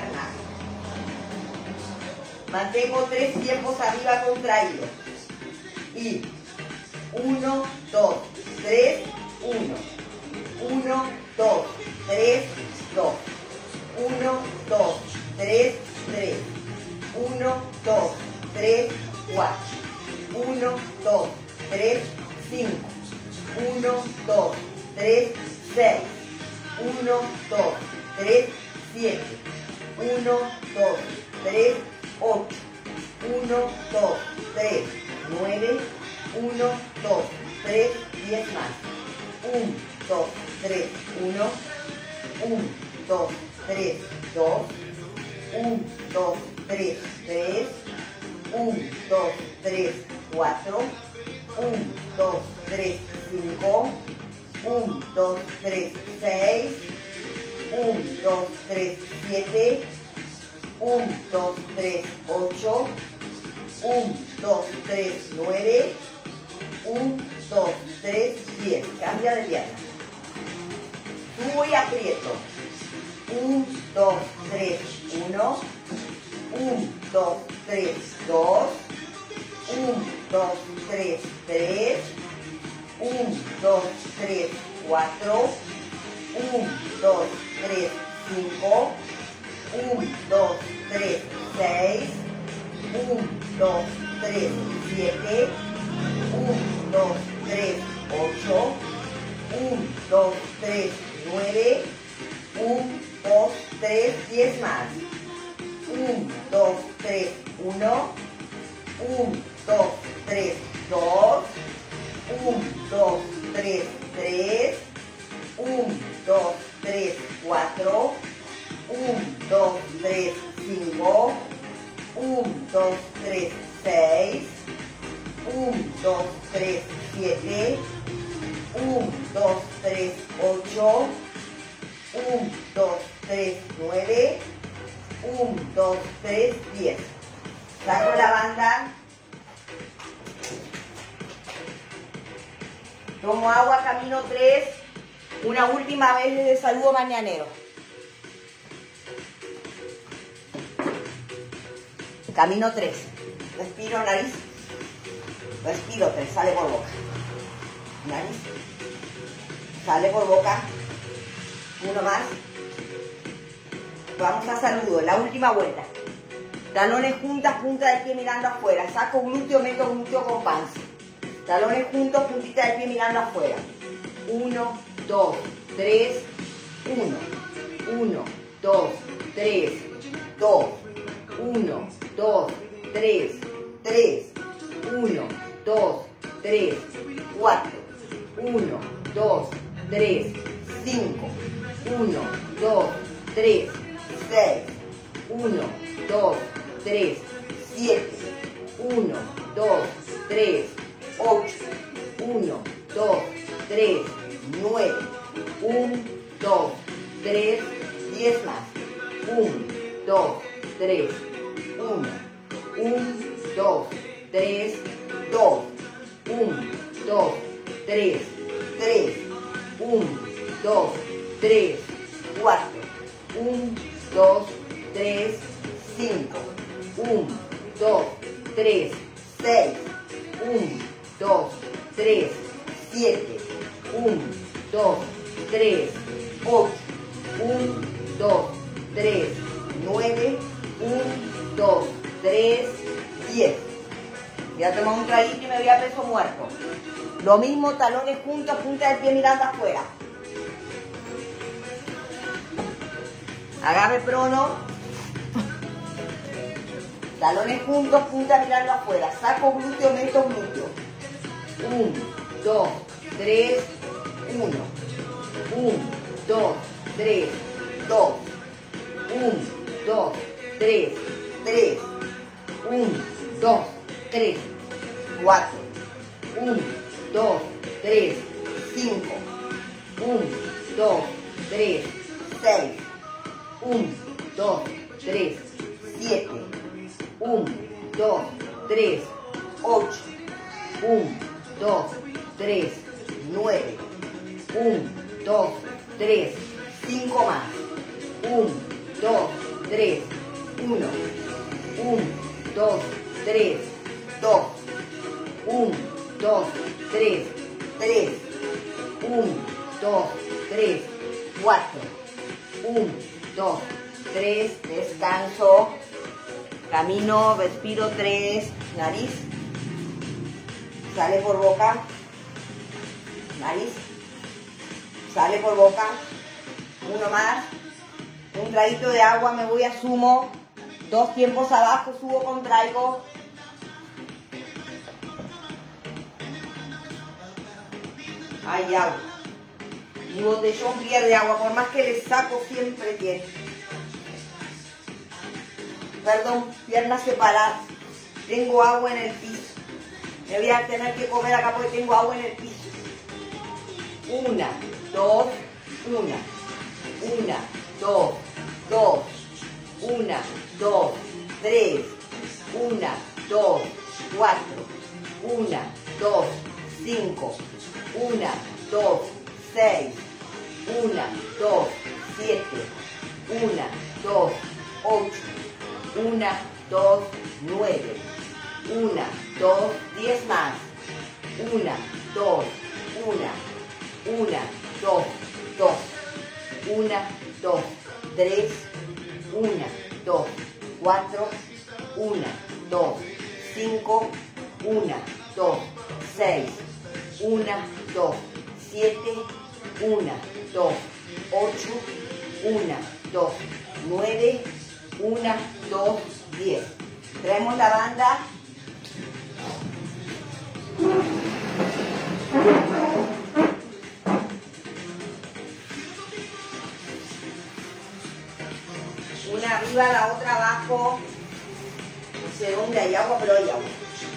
Mantengo tres tiempos arriba contraídos. Y uno, dos, tres, uno. uno, dos, tres, dos. uno, dos, tres, tres. uno, dos, tres, cuatro. uno, dos, tres, cinco. uno, dos, tres, seis. uno, dos, tres, siete. uno, dos, tres, ocho. uno, dos, tres, nueve. uno, dos, tres, diez más. uno, dos, tres, uno. uno, dos, tres, dos. uno, dos, tres, tres. uno, dos, tres, cuatro. uno, dos, tres, cinco. uno, dos, tres, seis. uno, dos, tres, siete. uno, dos, tres, ocho. uno, dos, tres, nueve. uno, dos, tres, diez. Cambia de pierna. Subo y aprieto. uno, dos, tres, uno. uno, dos, tres, dos. uno, dos, tres, tres. uno, dos, tres, cuatro. uno, dos, tres, cinco. uno, dos, tres, seis. uno, dos, tres, siete. uno, dos, tres, ocho. uno, dos, tres, nueve. uno, dos, tres, diez más. uno, dos, tres, uno. uno, dos, tres, dos. uno, dos, tres, tres. uno, dos, tres, cuatro. uno, dos, tres, cinco. uno, dos, tres, seis. uno, dos, tres, siete. uno, dos, tres, ocho. uno, dos, tres, nueve. uno, dos, tres, diez. Saco la banda. Tomo agua, camino tres. Una última vez de saludo mañanero. Camino tres. Respiro nariz. Respiro tres. Sale por boca. Nariz. Sale por boca. Uno más. Vamos a saludo. La última vuelta. Talones juntas, punta del pie mirando afuera. Saco glúteo, meto glúteo con panza. Talones juntos, puntita del pie mirando afuera. Uno, dos, tres, uno. Uno, dos, tres, dos. Uno, dos, tres, tres. Uno, dos, tres, cuatro. Uno, dos, tres, cinco. uno, dos, tres, seis, uno, dos, tres, siete, uno, dos, tres, ocho, uno, dos, tres, nueve, uno, dos, tres, diez más, uno, dos, tres, uno, uno, dos, tres, dos, uno, dos, tres, tres, uno, dos, tres, cuatro, uno, dos, tres, cinco, uno, dos, tres, seis, uno, dos, tres, siete, uno, dos, tres, ocho, uno, dos, tres, nueve, uno, dos, tres, diez. Voy a tomar un traguito y me voy a peso muerto. Lo mismo, talones juntos, punta del pie mirando afuera. Agarre prono. Talones juntos, punta mirando afuera. Saco glúteo, meto glúteo. uno, dos, tres, uno. uno, dos, tres, dos. uno, dos, tres, tres. uno, dos, tres, cuatro. uno, dos, tres, cinco. uno, dos, tres, seis. uno, dos, tres, siete. uno, dos, tres, ocho. uno, dos, tres, nueve. uno, dos, tres, cinco más. uno, dos, tres, uno. uno, dos, tres, dos. uno, dos, tres, tres. uno, dos, tres, cuatro. uno, dos, tres, descanso. Camino, respiro tres, nariz. Sale por boca. Nariz. Sale por boca. Uno más. Un traguito de agua, me voy a sumo. Dos tiempos abajo, subo, contraigo. Hay agua. Mi botellón pierde agua, por más que le saco siempre tiene. Perdón, piernas separadas. Tengo agua en el piso. Me voy a tener que comer acá porque tengo agua en el piso. Una, dos, una. Una, dos, dos. Una, dos, tres. Una, dos, cuatro. Una, dos, cinco. Una, dos, seis. Una, dos, siete. Una, dos, ocho. Una, dos, nueve. Una, dos, diez más. Una, dos, una. Una, dos, dos. Una, dos, tres. Una, dos, cuatro. Una, dos, cinco. Una, dos, seis. Una, dos, siete. Una, dos, ocho. Una, dos, nueve. Una, dos, diez. Traemos la banda. Una arriba, la otra abajo. No sé dónde hay agua, pero hay agua.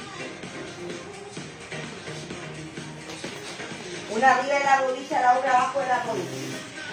Una arriba de la rodilla, la otra abajo de la rodilla.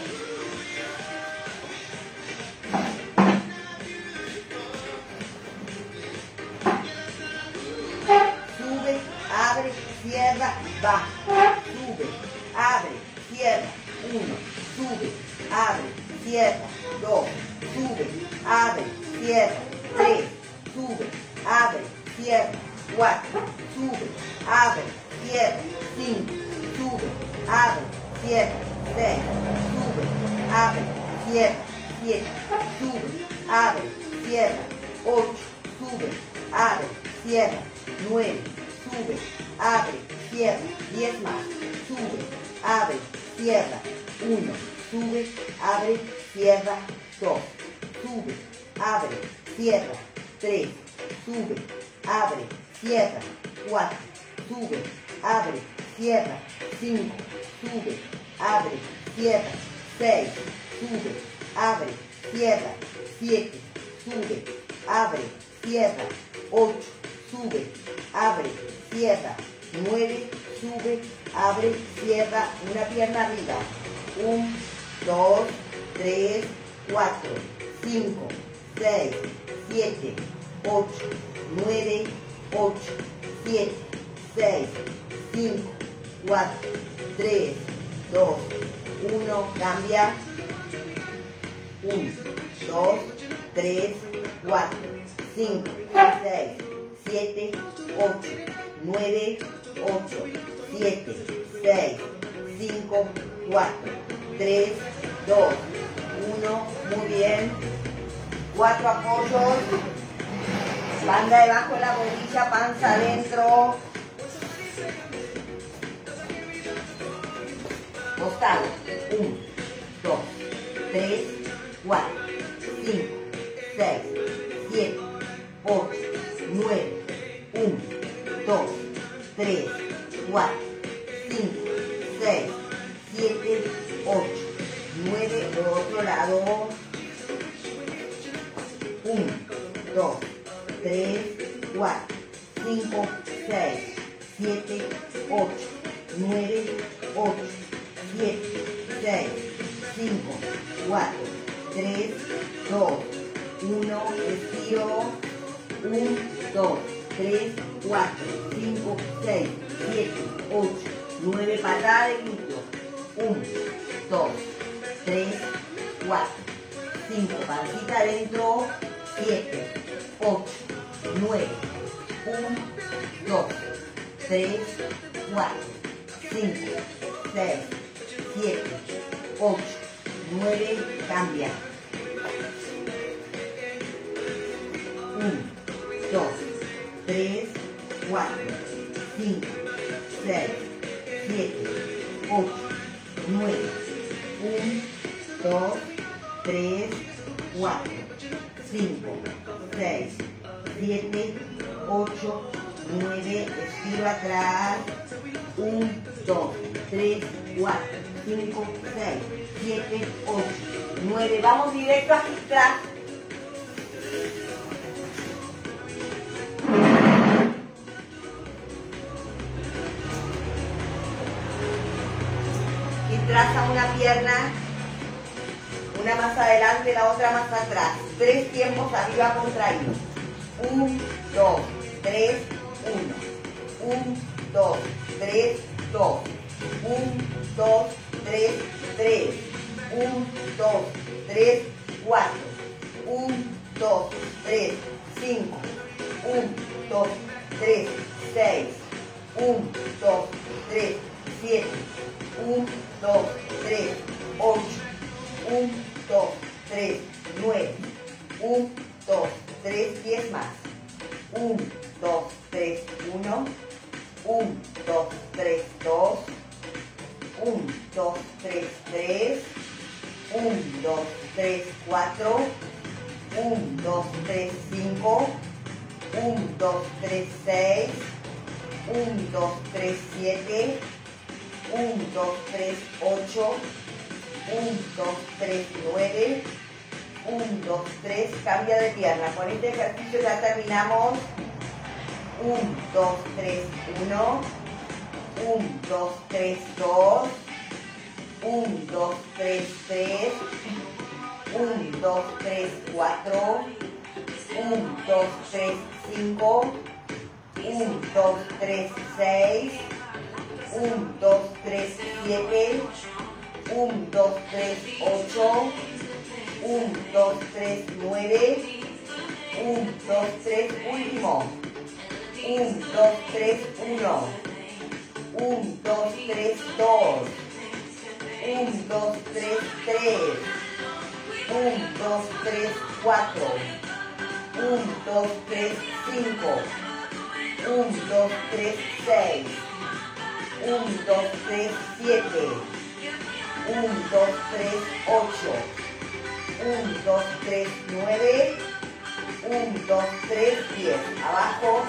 Sube, abre, cierra, baja. Sube, abre, cierra. Uno, sube, abre, cierra. Dos, sube, abre, cierra. Tres, sube, abre, cierra. Cuatro, sube, abre, cierra. Cinco, sube, abre, cierra. Seis, sube, abre, cierra. Siete, sube, abre, cierra. Ocho, sube, abre, cierra. Nueve, sube, abre, cierra. Diez más, sube, abre, cierra. Uno, sube, abre, cierra. Dos, sube, abre, cierra. Tres, sube, abre, cierra. Cuatro, sube, abre, cierra. Cinco, sube, abre, cierra. Seis, sube, abre, cierra, siete, sube, abre, cierra, ocho, sube, abre, cierra, nueve, sube, abre, cierra, una pierna arriba, uno, dos, tres, cuatro, cinco, seis, siete, ocho, nueve, ocho, siete, seis, cinco, cuatro, tres, dos, uno, cambia, uno, dos, tres, cuatro, cinco, seis, siete, ocho, nueve, ocho, siete, seis, cinco, cuatro, tres, dos, uno, muy bien, cuatro apoyos, banda debajo de la rodilla, panza adentro, costado, uno, dos, tres, cuatro, cinco, seis, siete, ocho, nueve, uno, dos, tres, cuatro, cinco, seis, siete, ocho, nueve, otro lado, uno, dos, tres, cuatro, cinco, seis, siete, ocho, nueve, ocho, siete, seis, cinco, cuatro, tres, dos, uno, respiro, uno, dos, tres, cuatro, cinco, seis, siete, ocho, nueve, patada de glúteo, uno, dos, tres, cuatro, cinco, pancita adentro, siete, ocho, nueve, uno, dos, tres, cuatro, cinco, seis, siete, ocho, nueve, cambia. uno, dos, tres, cuatro, cinco, seis, siete, ocho, nueve, uno, dos, tres, cuatro, cinco, seis, siete, ocho, nueve, estiro atrás, uno, dos, tres, cuatro, cinco, seis, siete, ocho, nueve, vamos directo hacia atrás. Y traza una pierna, una más adelante, la otra más atrás. Tres tiempos arriba contraídos. uno, dos, tres, uno. uno, dos, tres, dos. uno, dos, tres, tres. uno, dos, tres, cuatro. uno, dos, tres, cinco. uno, dos, tres, seis. uno, dos, tres, siete. uno, dos, tres, ocho. uno, dos, tres, nueve. uno, dos, tres, diez más. uno, dos, tres, uno. uno, dos, tres, dos. uno, dos, tres, tres. uno, dos, tres, cuatro. uno, dos, tres, cinco. uno, dos, tres, seis. uno, dos, tres, siete. uno, dos, tres, ocho. uno, dos, tres, nueve. uno, dos, tres, cambia de pierna. Con este ejercicio ya terminamos. uno, dos, tres, uno. uno, dos, tres, dos. uno, dos, tres, tres. uno, dos, tres, cuatro. uno, dos, tres, cinco. uno, dos, tres, seis. uno, dos, tres, siete. uno, dos, tres, ocho. uno, dos, tres, nueve. uno, dos, tres, último. uno, dos, tres, uno. uno, dos, tres, dos. uno, dos, tres, tres. uno, dos, tres, cuatro. uno, dos, tres, cinco. uno, dos, tres, seis. uno, dos, tres, siete. uno, dos, tres, ocho. uno, dos, tres, nueve. uno, dos, tres, diez. Abajo.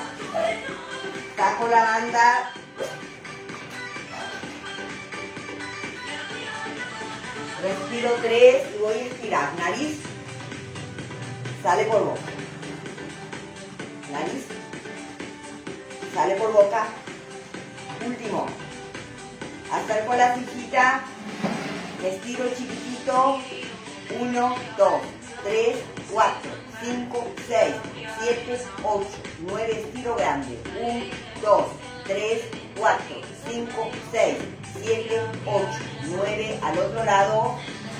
Saco la banda. Respiro tres y voy a estirar. Nariz, sale por boca. Nariz, sale por boca. Último. Acerco la sillita, me estiro chiquitito. uno, dos, tres, cuatro, cinco, seis, siete, ocho, nueve, estiro grande. uno, dos, tres, cuatro, cinco, seis, siete, ocho, nueve, al otro lado.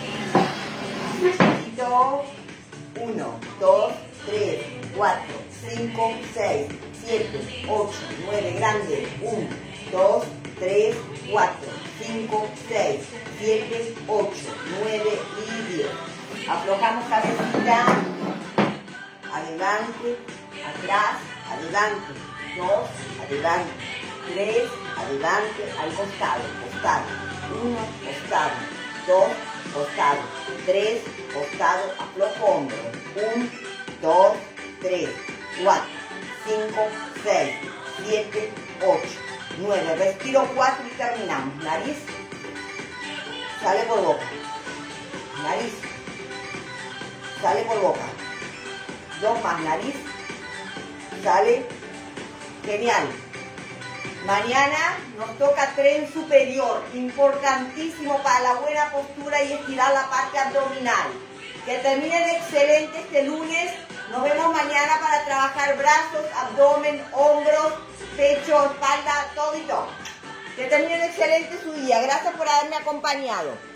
Chiquitito. uno, dos, tres, cuatro, cinco, seis, siete, ocho, nueve, grande. uno, dos, tres, cuatro, cinco, seis, siete, ocho, nueve y diez. Aflojamos cabecita. Adelante, atrás, adelante. dos, adelante. tres, adelante, al costado, costado. uno, costado. dos, costado. tres, costado, aflojo hombro. uno, dos, tres, cuatro, cinco, seis, siete, ocho, nueve. Respiro cuatro y terminamos. Nariz, sale por boca. Nariz, sale por boca. Dos más. Nariz, sale. Genial. Mañana nos toca tren superior, importantísimo para la buena postura y estirar la parte abdominal. Que terminen excelente este lunes. Nos vemos mañana para trabajar brazos, abdomen, hombros, pecho, espalda, todo y todo. Que terminen excelente su día. Gracias por haberme acompañado.